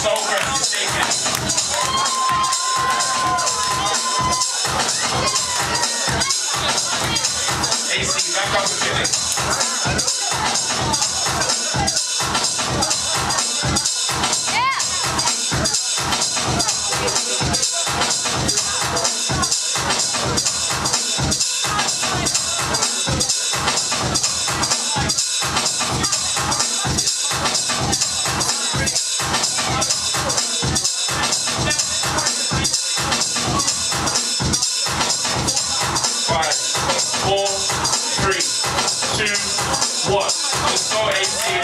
So aggressive, take it. AC, back up and get it. Let's go, AC.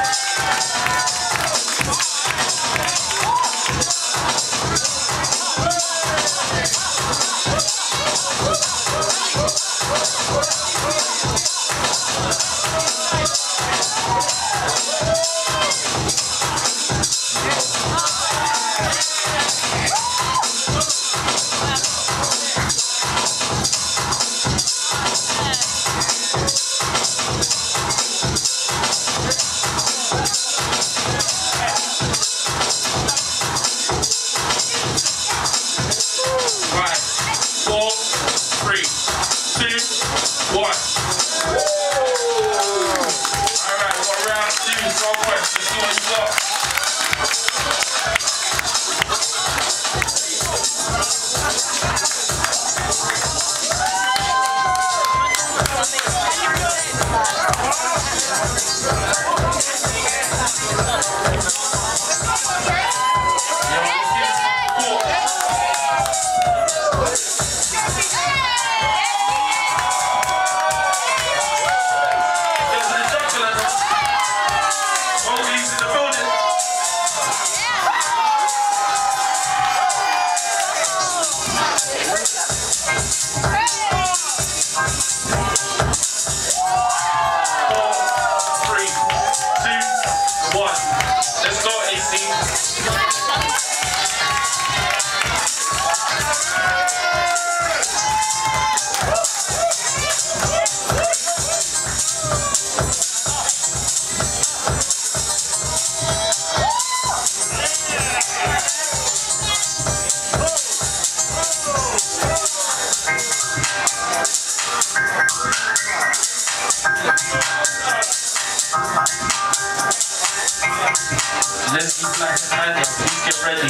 Let's be black and handy. Please get ready.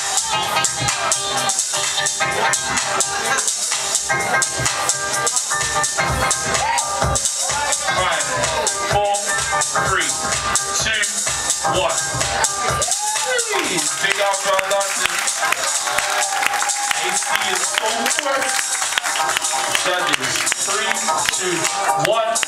5, 4, 3, 2, 1. Big out for our dancers. AC is so close. Judges, 3, 2, 1.